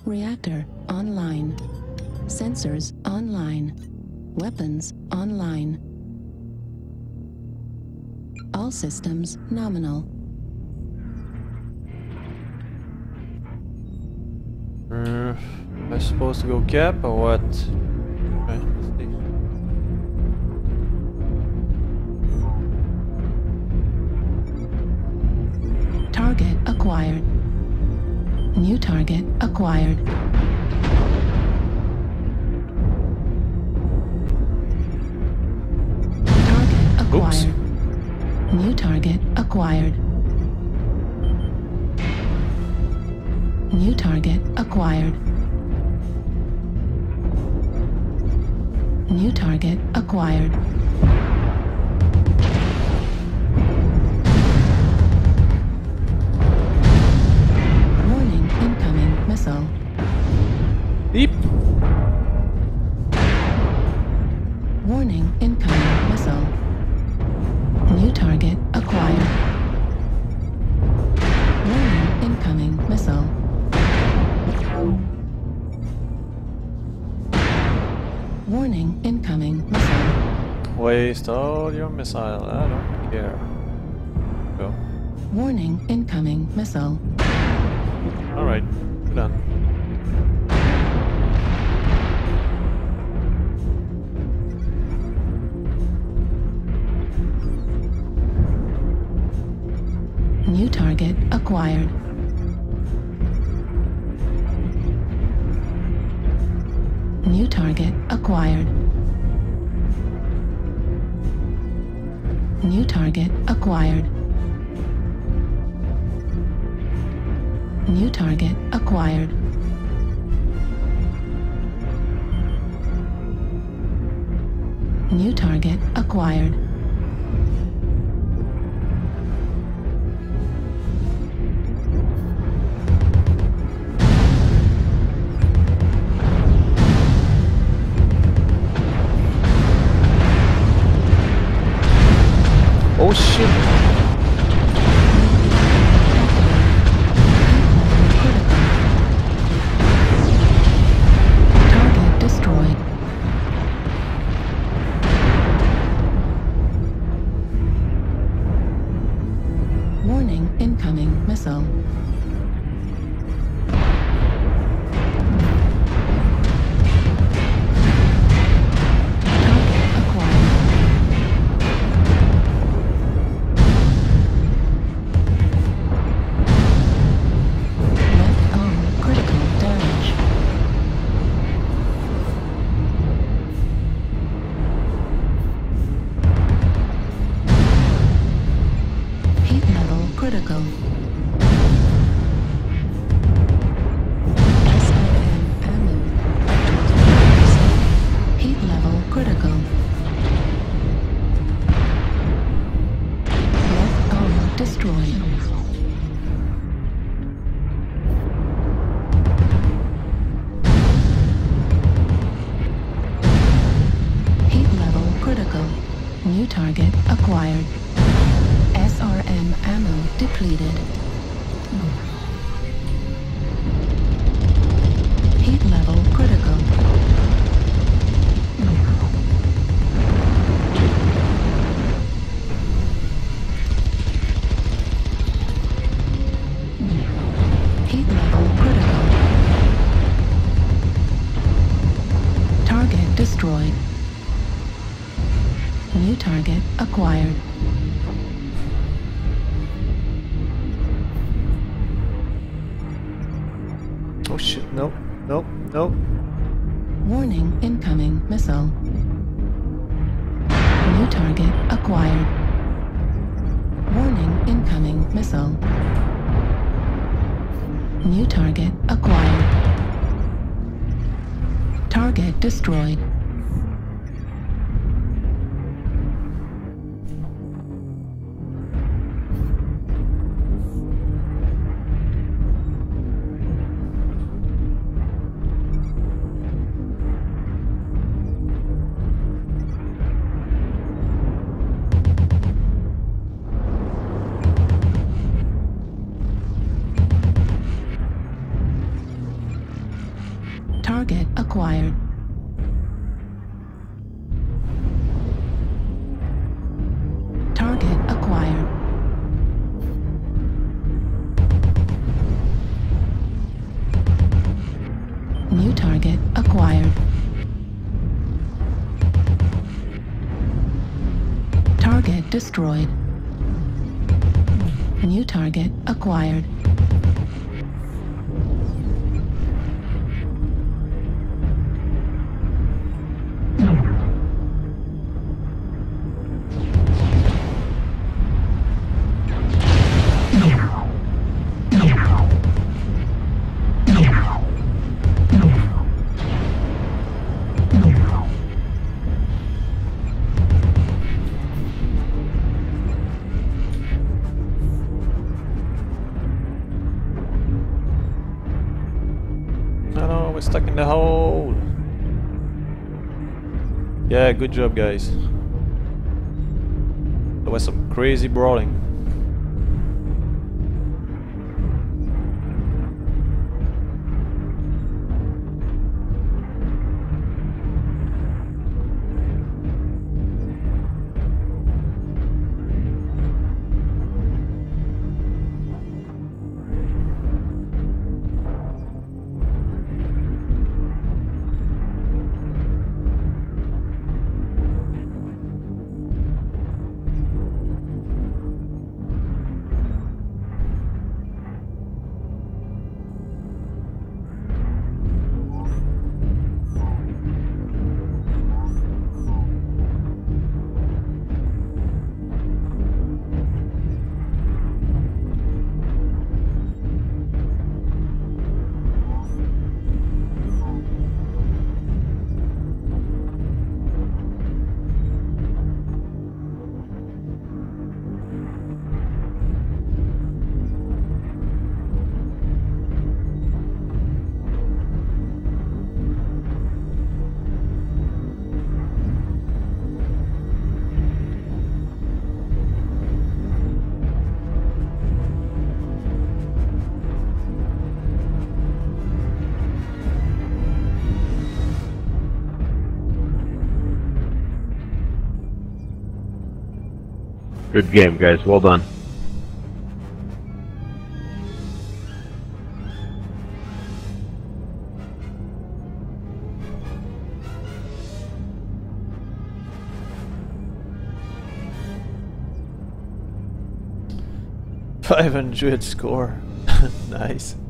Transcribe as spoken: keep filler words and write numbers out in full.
Reactor online. Sensors online. Weapons online. All systems nominal. Uh, am I supposed to go cap or what? Okay, let's see. Target acquired. New target acquired. Target acquired. Oops. New target acquired. New target acquired. New target acquired. Warning, incoming missile. Beep. Warning, incoming missile. New target acquired. Warning, incoming missile. Warning, incoming missile. Waste all your missile. I don't care. Go. Warning, incoming missile. Alright, we're done. New target acquired. New target acquired. New target acquired. New target acquired. New target acquired. Oh shit! Target destroyed. Warning, incoming missile. Critical. S R M ammo. Heat level critical. Left arm destroyed. Heat level critical. New target acquired. S R M ammo depleted. Heat level critical. Heat level critical. Target destroyed. New target acquired. Oh shit, nope, nope, nope. Warning, incoming missile. New target acquired. Warning, incoming missile. New target acquired. Target destroyed. acquired. Target acquired. New target acquired. Target destroyed. New target acquired. Stuck in the hole. Yeah, good job, guys. There was some crazy brawling. Good game, guys. Well done. five hundred score. Nice.